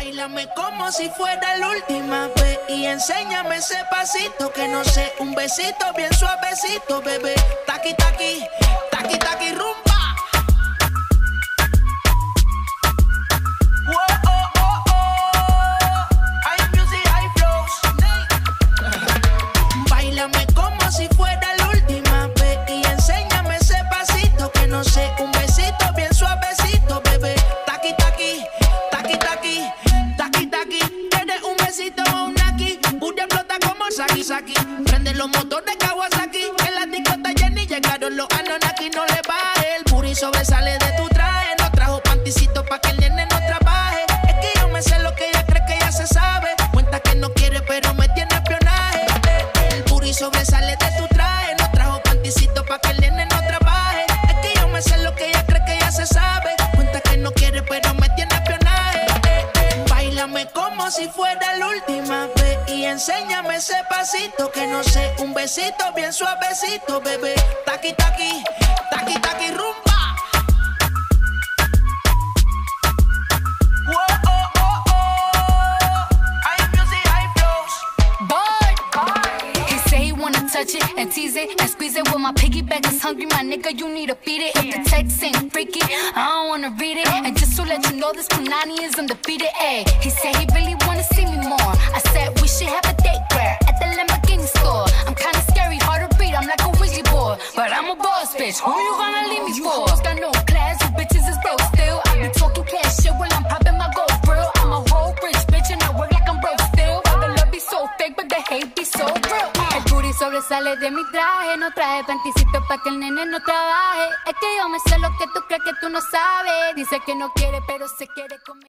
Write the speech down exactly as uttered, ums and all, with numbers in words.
Báilame como si fuera la última vez y enséñame ese pasito que no sé, un besito bien suavecito, bebé. Taqui, taqui, taqui, taqui, rumba. Báilame como si fuera la última vez y enséñame ese pasito que no sé, un besito bien suavecito, bebé. Taqui, taqui, taqui, taqui, taqui, taqui. ¿Quieres un besito o un aquí? Booty explota como Saki, Saki. Prende los motores Kawasaki. En la discota Jenny llegaron los Anonaki. No le baje, el booty sobresale de tu traje. No trajo panticito pa' que el nene no trabaje. Es que yo me sé lo que ella cree que ya se sabe. Cuenta que no quiere pero me tiene espionaje. El booty sobresale de tu traje. No trajo panticito pa' que el nene no trabaje. Es que yo me sé lo que ella cree que ya se sabe. Cuenta que no quiere pero me tiene espionaje. Báilame como si fuera la última vez y enséñame ese pasito que no sé, un besito bien suavecito, bebé. Taqui, taqui, taqui, taqui, rumba. Touch it and tease it and squeeze it. When my piggyback is hungry, my nigga, you need to feed it. If the text ain't freaky, I don't wanna read it. And just to let you know, this Punani is undefeated. Ayy, he said he really wanna see me more. I said we should have a date where at the Lamborghini store. I'm kinda scary, hard to read, I'm like a Ouija board, but I'm a boss bitch. Who you gonna leave me for? Got no class, you bitches is broke still. I be talking cash shit while I'm popping my gold grill. I'm a whole rich bitch and I work like I'm broke still. The love be so fake, but the hate be so real. Sobresale de mi traje, no traje panticito pa' que el nene no trabaje. Es que yo me sé lo que tú crees que tú no sabes. Dice que no quiere, pero se quiere comer.